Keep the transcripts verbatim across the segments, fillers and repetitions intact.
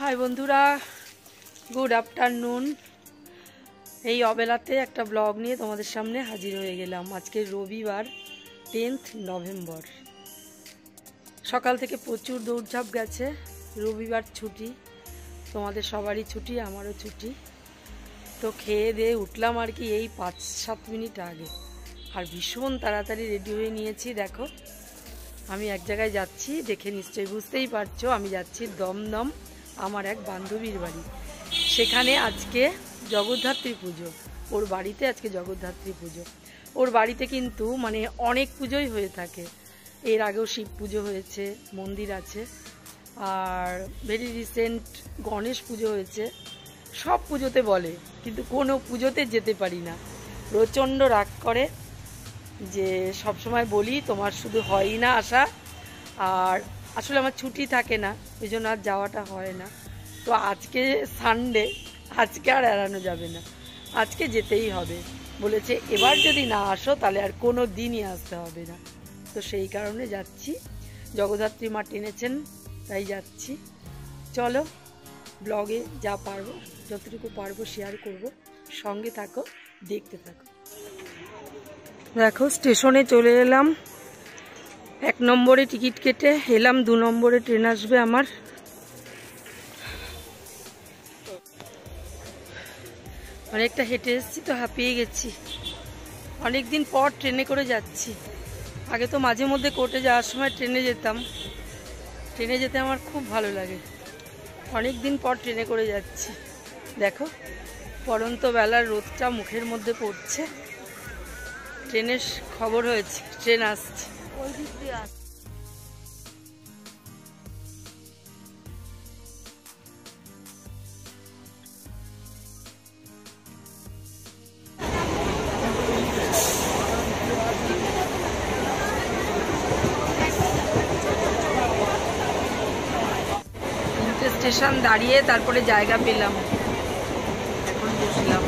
High বন্ধুরা, good afternoon. এই অবেলাতে একটা ব্লগ নিয়ে তোমাদের সামনে হাজির হয়ে গেলাম। আজকে রবিবার, টেন্থ নভেম্বর। সকাল থেকে প্রচুর দৌড়ঝাঁপ গেছে। রবিবার ছুটি, তোমাদের সবারই ছুটি, আমারও ছুটি। তো খেয়ে দিয়ে উঠলাম আর কি এই পাঁচ সাত মিনিট আগে, আর ভীষণ তাড়াতাড়ি রেডি হয়ে নিয়েছি। দেখো আমি এক জায়গায় যাচ্ছি, দেখে নিশ্চয়ই বুঝতেই পারছো। আমি যাচ্ছি দমদম, আমার এক বান্ধবীর বাড়ি। সেখানে আজকে জগদ্ধাত্রী পুজো, ওর বাড়িতে আজকে জগদ্ধাত্রী পুজো। ওর বাড়িতে কিন্তু মানে অনেক পুজোই হয়ে থাকে। এর আগেও শিব পুজো হয়েছে, মন্দির আছে, আর ভেরি রিসেন্ট গণেশ পুজো হয়েছে। সব পুজোতে বলে, কিন্তু কোনো পুজোতে যেতে পারি না। প্রচণ্ড রাগ করে যে সব সময় বলি তোমার শুধু হয়ই না আসা, আর আসলে আমার ছুটি থাকে না, ওই জন্য আর যাওয়াটা হয় না। তো আজকে সানডে, আজকে আর এড়ানো যাবে না, আজকে যেতেই হবে। বলেছে এবার যদি না আসো তাহলে আর কোনো দিনই আসতে হবে না। তো সেই কারণে যাচ্ছি। জগদ্ধাত্রী মা টেনেছেন তাই যাচ্ছি। চলো, ব্লগে যা পারবো, যতটুকু পারবো শেয়ার করব। সঙ্গে থাকো, দেখতে থাকো। দেখো স্টেশনে চলে এলাম। এক নম্বরে টিকিট কেটে এলাম, দু নম্বরে ট্রেন আসবে আমার। অনেকটা হেঁটে এসেছি তো, হাঁপিয়ে গেছি। অনেকদিন পর ট্রেনে করে যাচ্ছি। আগে তো মাঝে মধ্যে কোর্টে যাওয়ার সময় ট্রেনে যেতাম। ট্রেনে যেতে আমার খুব ভালো লাগে। অনেক দিন পর ট্রেনে করে যাচ্ছি। দেখো পড়ন্ত বেলার রোদটা মুখের মধ্যে পড়ছে। ট্রেনের খবর হয়েছে, ট্রেন আসছে। ওই দিক দিয়ে আসছে। স্টেশন দাঁড়িয়ে তারপরে জায়গা পেলাম, এখন বসলাম।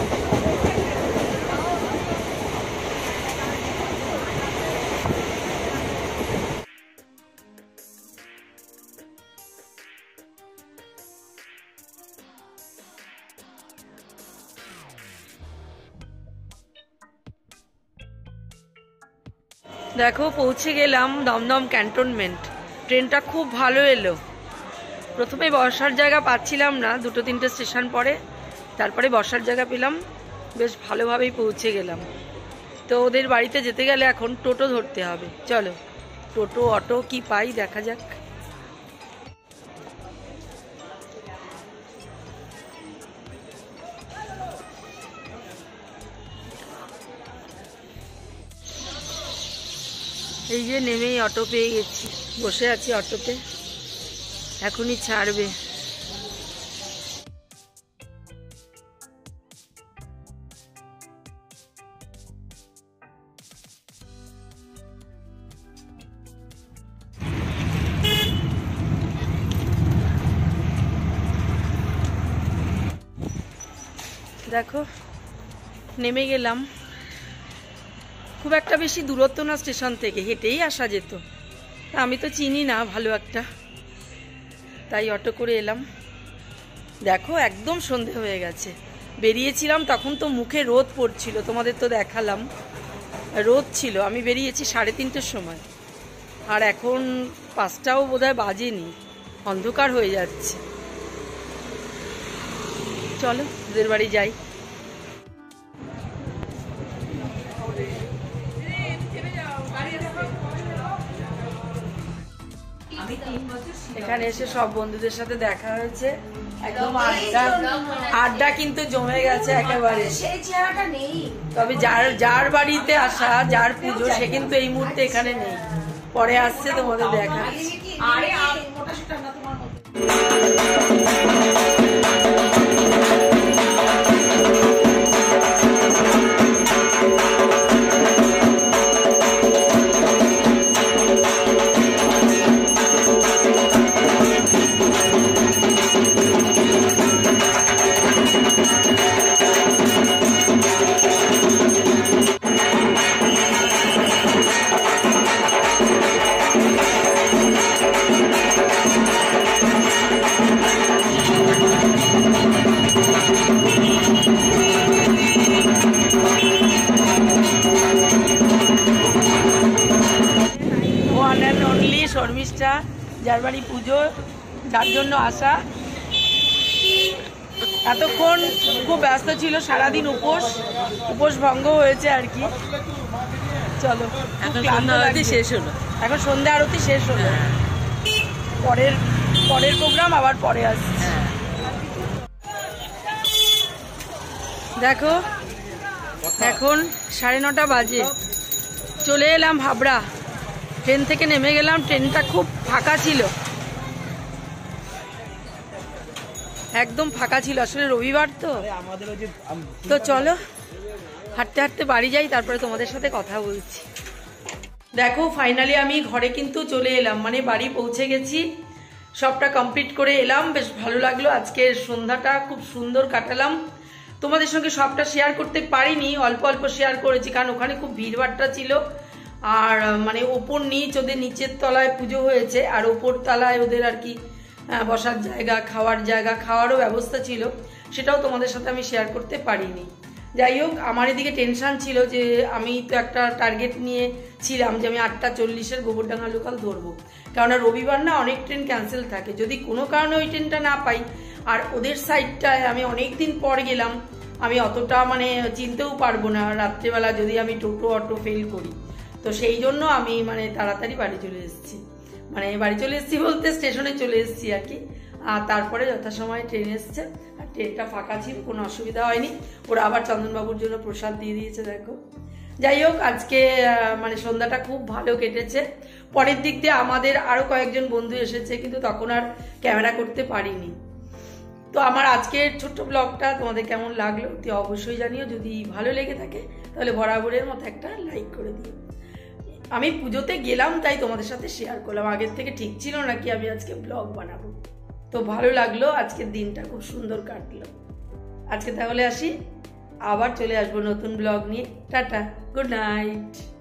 দেখো পৌঁছে গেলাম দমদম ক্যান্টনমেন্ট। ট্রেনটা খুব ভালো এলো। প্রথমে বসার জায়গা পাচ্ছিলাম না, দুটো তিনটে স্টেশন পরে তারপরে বসার জায়গা পেলাম। বেশ ভালোভাবেই পৌঁছে গেলাম। তো ওদের বাড়িতে যেতে গেলে এখন টোটো ধরতে হবে। চলো টোটো অটো কি পাই দেখা যাক। এই যে নেমেই অটো পেয়ে গেছি, বসে আছি অটোতে, এখনই ছাড়বে। দেখো নেমে গেলাম। খুব একটা বেশি দূরত্ব না স্টেশন থেকে, হেঁটেই আসা যেত। আমি তো চিনি না ভালো একটা, তাই অটো করে এলাম। দেখো একদম সন্ধে হয়ে গেছে। বেরিয়েছিলাম তখন তো মুখে রোদ পড়ছিল, তোমাদের তো দেখালাম রোদ ছিল। আমি বেরিয়েছি সাড়ে তিনটের সময়, আর এখন পাঁচটাও বোধহয় বাজেনি, অন্ধকার হয়ে যাচ্ছে। চলো ওদের বাড়ি যাই। এখানে এসে সব বন্ধুদের সাথে দেখা হয়েছে, একদম আড্ডা আড্ডা কিন্তু জমে গেছে একেবারে। তবে যার যার বাড়িতে আসা, যার পুজো, সে কিন্তু এই মুহূর্তে এখানে নেই, পরে আসছে, তোমাদের দেখাচ্ছি। যার বাড়ি পুজো, যার জন্য আসা। এতক্ষণ খুব ব্যস্ত ছিল, সারাদিন উপোস উপোস ভঙ্গ হয়েছে আর কি। চলো এখন সন্ধ্যা আরতি শেষ হলো, এখন সন্ধ্যা আরতি শেষ হলো, পরের পরের প্রোগ্রাম আবার পরে আসছে। দেখো এখন সাড়ে নটা বাজে, চলে এলাম হাবড়া। ট্রেন থেকে নেমে গেলাম, ট্রেনটা খুব ফাঁকা ছিল, একদম ফাঁকা ছিল, আসলে রবিবার তো। তো চলো হাঁটতে হাঁটতে বাড়ি যাই, তারপরে তোমাদের সাথে কথা বলছি। দেখো ফাইনালি আমি ঘরে কিন্তু চলে এলাম, মানে বাড়ি পৌঁছে গেছি, সবটা কমপ্লিট করে এলাম। বেশ ভালো লাগলো, আজকের সন্ধ্যাটা খুব সুন্দর কাটালাম। তোমাদের সঙ্গে সবটা শেয়ার করতে পারিনি, অল্প অল্প শেয়ার করেছি, কারণ ওখানে খুব ভিড়ভাট্টা ছিল। আর মানে ওপর নিচ, ওদের নিচের তলায় পুজো হয়েছে, আর ওপর তলায় ওদের আর কি বসার জায়গা, খাওয়ার জায়গা, খাওয়ারও ব্যবস্থা ছিল, সেটাও তোমাদের সাথে আমি শেয়ার করতে পারিনি। যাই হোক, আমার এদিকে টেনশান ছিল যে আমি তো একটা টার্গেট নিয়ে ছিলাম যে আমি আটটা চল্লিশের গোবরডাঙ্গা লোকাল ধরবো, কেননা রবিবার না অনেক ট্রেন ক্যান্সেল থাকে। যদি কোনো কারণে ওই ট্রেনটা না পাই, আর ওদের সাইডটায় আমি অনেক দিন পর গেলাম, আমি অতটা মানে চিনতেও পারবো না রাত্রেবেলা যদি আমি টোটো অটো ফেল করি। তো সেই জন্য আমি মানে তাড়াতাড়ি বাড়ি চলে এসেছি, মানে বাড়ি চলে এসেছি বলতে স্টেশনে চলে এসেছি আর কি। আর তারপরে যথাসময়ে ট্রেন এসছে, আর ট্রেনটা ফাঁকা ছিল, কোনো অসুবিধা হয়নি। ওরা আবার চন্দনবাবুর জন্য প্রসাদ দিয়ে দিয়েছে দেখো। যাই হোক, আজকে মানে সন্ধ্যাটা খুব ভালো কেটেছে। পরের দিক দিয়ে আমাদের আরও কয়েকজন বন্ধু এসেছে, কিন্তু তখন আর ক্যামেরা করতে পারিনি। তো আমার আজকের ছোট্ট ব্লগটা তোমাদের কেমন লাগলো তুই অবশ্যই জানিও। যদি ভালো লেগে থাকে তাহলে বরাবরের মতো একটা লাইক করে দিও। আমি পুজোতে গেলাম তাই তোমাদের সাথে শেয়ার করলাম, আগের থেকে ঠিক ছিল না কি আমি আজকে ব্লগ বানাবো। তো ভালো লাগলো, আজকের দিনটা খুব সুন্দর কাটলো। আজকে তাহলে আসি, আবার চলে আসবো নতুন ব্লগ নিয়ে। Tata, good night.